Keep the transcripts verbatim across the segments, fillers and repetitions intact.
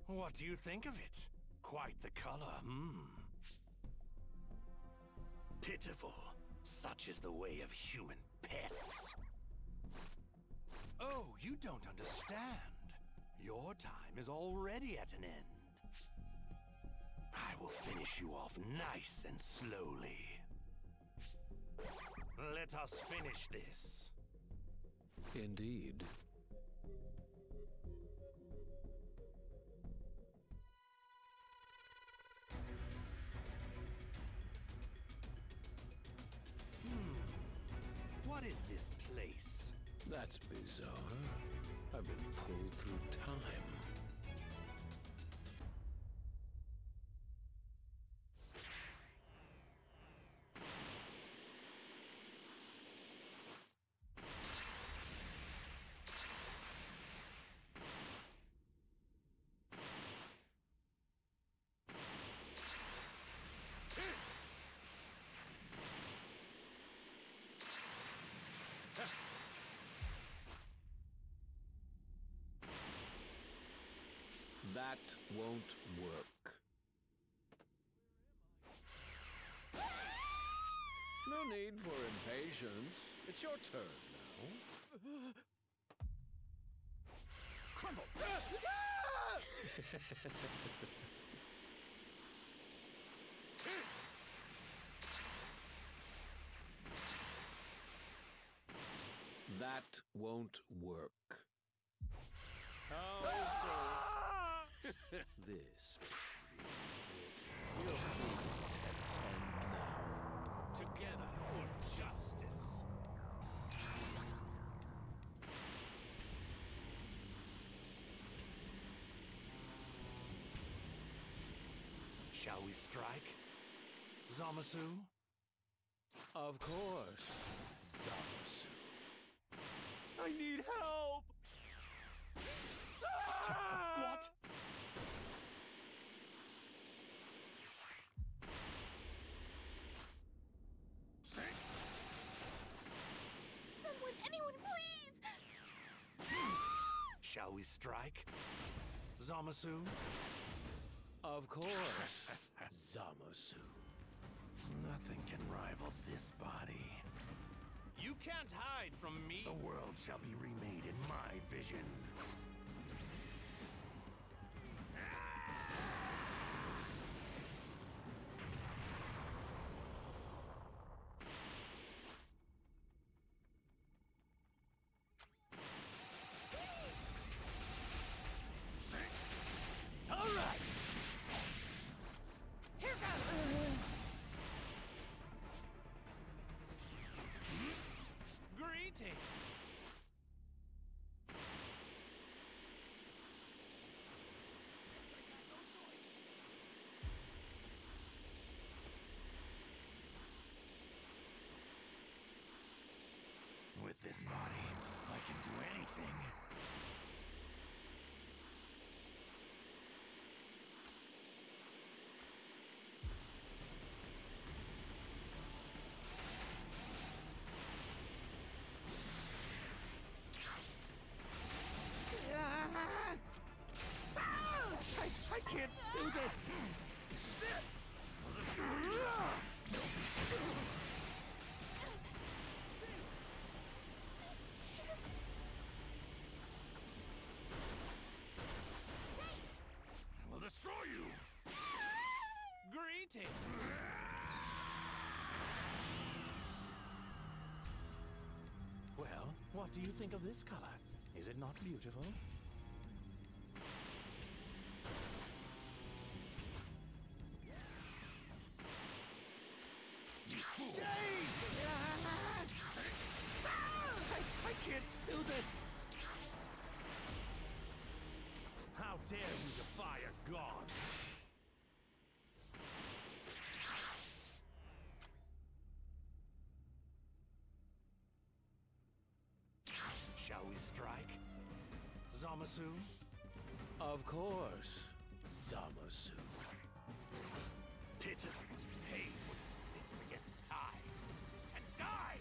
What do you think of it? Quite the color, hmm? Pitiful. Such is the way of human pests. Oh, you don't understand. Your time is already at an end. I will finish you off nice and slowly. Let us finish this. Indeed. Hmm. What is this place? That's bizarre. I've been pulled through time. That won't work. No need for impatience. It's your turn now. Crumble! That won't work. Oh, This proves it. Your fate attempts end now. together for justice. Shall we strike? Zamasu? Of course, Zamasu. I need help! What? Someone, anyone, please! Shall we strike? Zamasu? Of course, Zamasu. Nothing can rival this body. You can't hide from me! The world shall be remade in my vision. All right! Here goes! Greetings! With this body, I can do anything. I, I can't do this! This is it! For the story! Don't be stupid! I will destroy you! Greetings! Well, what do you think of this color? Is it not beautiful? You fool! I, I can't do this! How dare you defy a god? Shall we strike? Zamasu? Of course, Zamasu. Pitiful must pay for your sins against time. And die!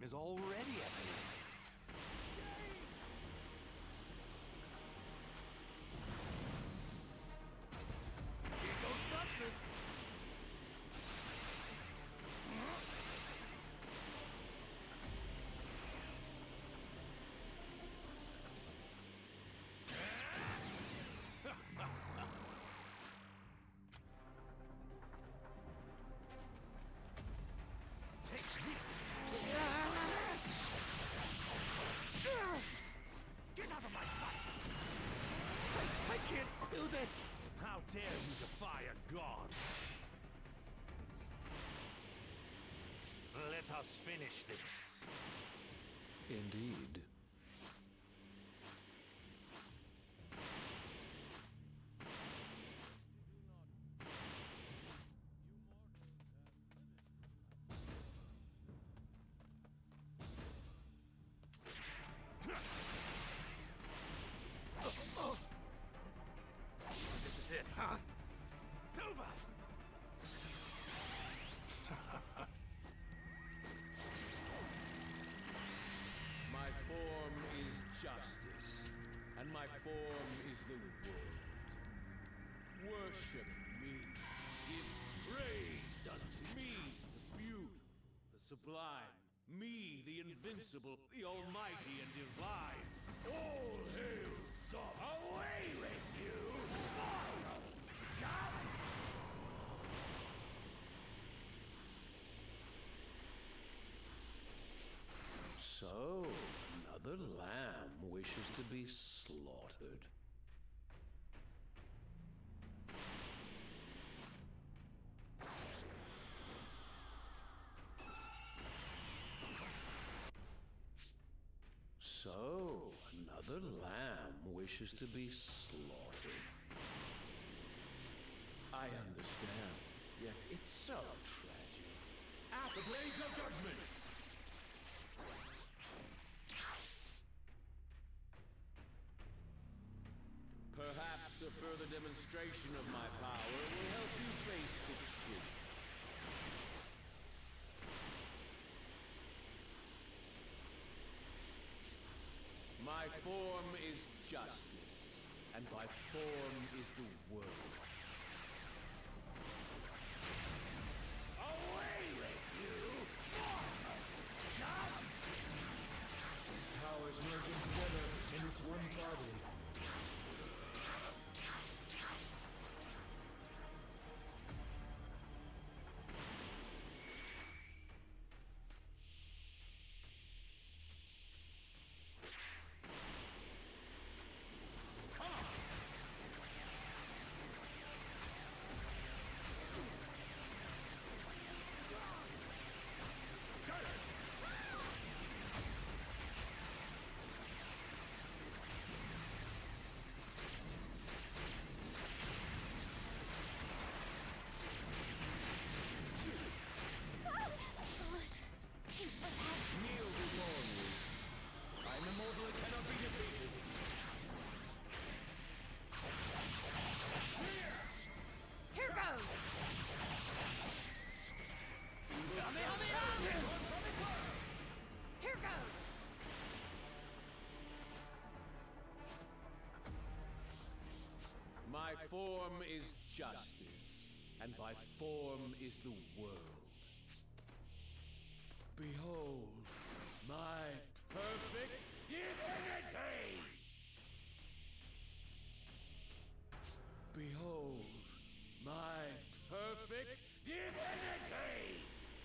is already at an end. Here goes something. Take this! Get out of my sight! I, I can't do this. How dare you defy a god? Let us finish this. Indeed. This is it, huh? It's over! My form is justice, and my form is the world. Worship me. Give praise unto me, the beautiful, the sublime. Me, the invincible, the almighty and divine. All hail Zod! Away with you, mortal scum! So, another lamb wishes to be slaughtered. So, another lamb wishes to be slaughtered. I understand, yet it's so tragic. At the blades of judgment! Perhaps a further demonstration of my power will help you face the truth. My form is justice, and my form is the world. Away with you, mortal scum! Powers merging together in this one body. Kneel before me. I'm immortal and cannot be defeated. Here goes! Here goes! My form is justice, and my form is the world. Behold, my perfect divinity! Behold, my perfect divinity!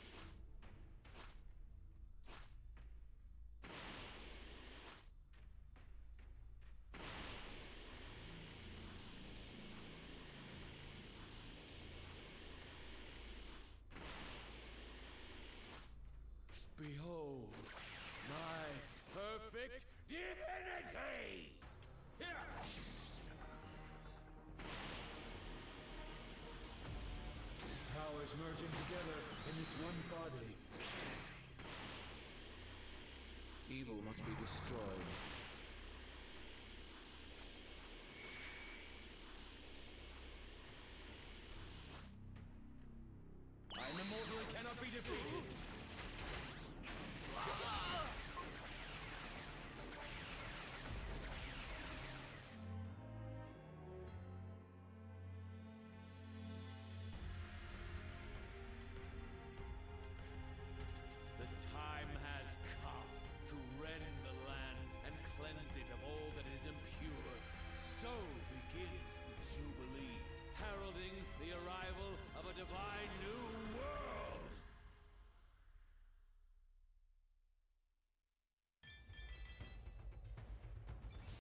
Behold, my perfect divinity! Here! Powers merging together in this one body. Evil must be destroyed.